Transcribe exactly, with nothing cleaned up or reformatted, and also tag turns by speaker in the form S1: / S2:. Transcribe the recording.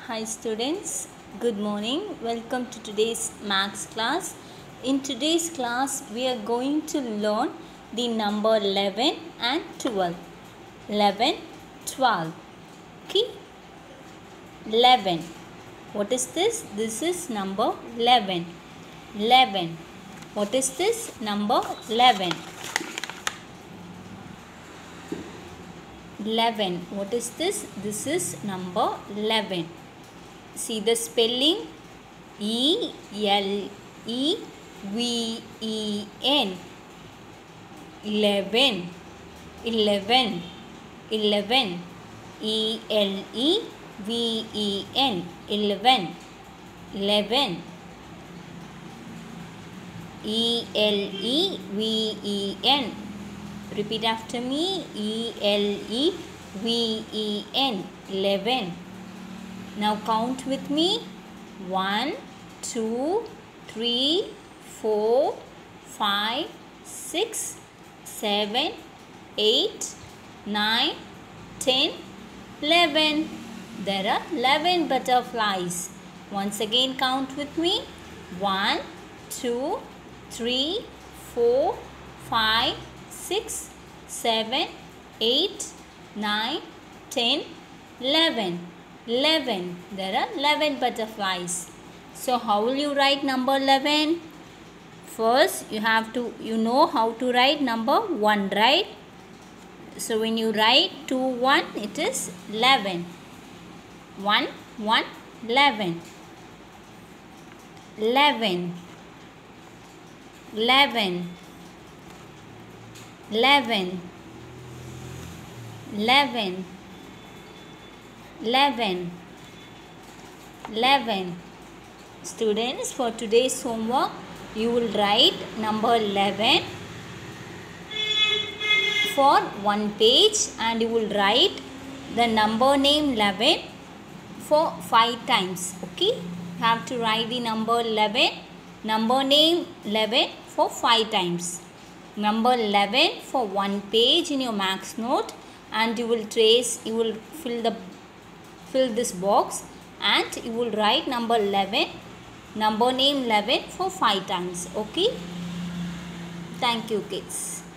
S1: Hi students, good morning. Welcome to today's maths class. In today's class, we are going to learn the number eleven and twelve. eleven, twelve. Okay? eleven. What is this? This is number eleven. eleven. What is this? Number eleven. eleven. What is this? This is number eleven. See the spelling? E L E V E N. eleven. eleven. eleven. E L E V E N. eleven. eleven. E L E V E N. Repeat after me. E L E V E N. eleven. Now count with me. one, two, three, four, five, six, seven, eight, nine, ten, eleven. There are eleven butterflies. Once again count with me. one, two, three, four, five, six, seven, eight, nine, ten, eleven. eleven. There are eleven butterflies. So how will you write number eleven? First you have to, you know how to write number one, right? So when you write two, one, it is eleven. one, one, eleven. eleven. eleven. eleven. eleven. eleven. eleven. Students, for today's homework, you will write number eleven for one page and you will write the number name eleven for five times. Okay? You have to write the number eleven, number name eleven for five times. Number eleven for one page in your maths note, and you will trace, you will fill the fill this box and you will write number eleven, number name eleven for five times. Okay? Thank you, kids.